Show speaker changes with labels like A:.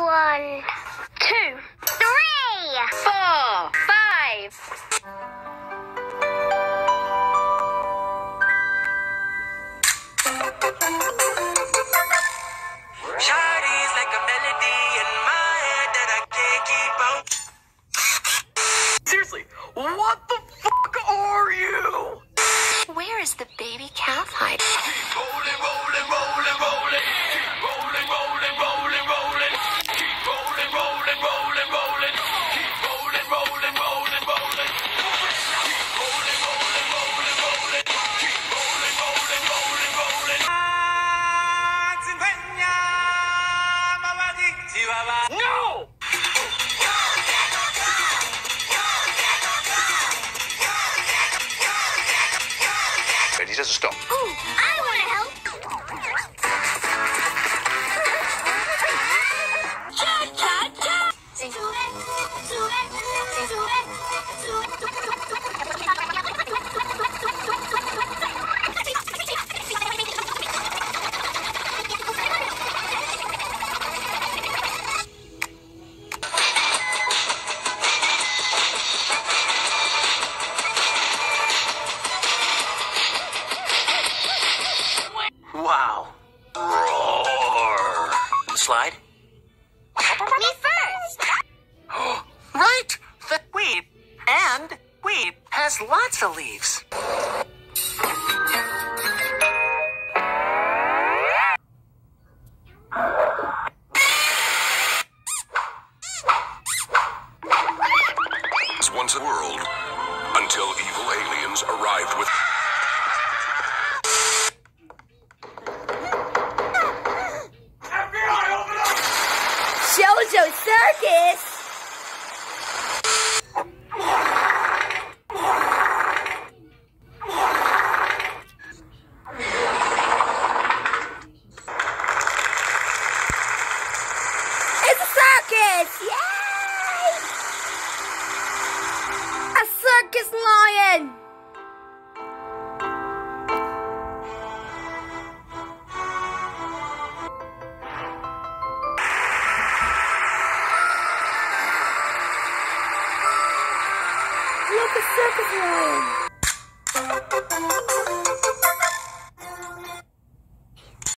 A: 1, 2, 3, 4, 5.
B: Shawty's like a melody in my head that I can't keep out.
C: Seriously, what the fuck are you?
D: Where is the baby calf hide?
B: Keep rolling, rolling, rolling, rolling. Keep rolling, rolling, rolling, rolling. Keep rolling, rolling, rolling, rolling. Keep rolling, rolling, rolling, rolling. Keep rolling, rolling, rolling, rolling. Keep rolling, rolling, rolling, rolling.
C: No!
E: And he doesn't stop.
A: Ooh, I want to help. Cha-cha-cha. Sing to it, to it, sing to it, to it.
C: Wow. Roar. Slide.
A: Me first.
C: Right! The weed. And weed has lots of leaves.
F: Once a world, until evil aliens arrived with...
D: JoJo Circus! It's a circus! Yay! A circus lion! Look, a circus lion!